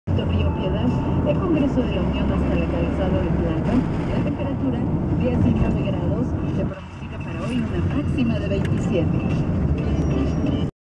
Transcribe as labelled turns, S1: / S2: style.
S1: Río Piedad, el Congreso de la Unión hasta la calzada de Plata. La temperatura 19 grados, se pronostica para hoy una máxima de 27.